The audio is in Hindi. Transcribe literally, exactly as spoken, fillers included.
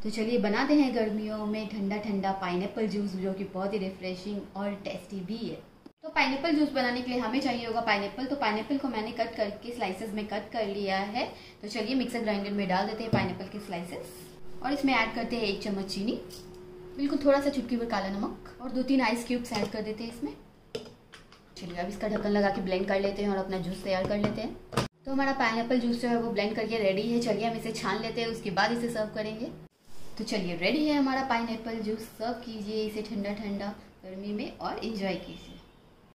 तो चलिए बनाते हैं गर्मियों में ठंडा ठंडा पाइनएप्पल जूस, जो कि बहुत ही रिफ्रेशिंग और टेस्टी भी है। तो पाइनएप्पल जूस बनाने के लिए हमें चाहिए होगा पाइनएप्पल। तो पाइनएप्पल को मैंने कट करके स्लाइसेस में कट कर लिया है। तो चलिए मिक्सर ग्राइंडर में डाल देते हैं पाइनएप्पल के स्लाइसेस और इसमें ऐड करते हैं एक चम्मच चीनी, बिल्कुल थोड़ा सा चुटकी भर काला नमक और दो तीन आइस क्यूब्स ऐड कर देते हैं इसमें। चलिए अब इसका ढक्कन लगा के ब्लेंड कर लेते हैं और अपना जूस तैयार कर लेते हैं। तो हमारा पाइनएप्पल जूस जो है वो ब्लेंड करके रेडी है। चलिए हम इसे छान लेते हैं, उसके बाद इसे सर्व करेंगे। तो चलिए रेडी है हमारा पाइनएप्पल जूस। सर्व कीजिए इसे ठंडा ठंडा गर्मी में और एंजॉय कीजिए।